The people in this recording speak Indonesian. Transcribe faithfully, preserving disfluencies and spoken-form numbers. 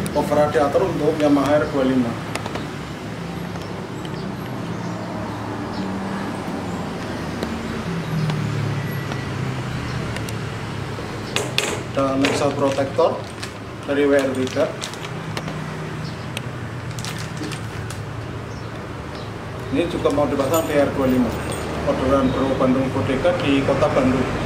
cover radiator untuk Yamaha R dua puluh lima. Dan exhaust protector dari W R tiga. Ini juga mau dipasang di R dua puluh lima. Orderan Bro Bandung Bodega di Kota Bandung.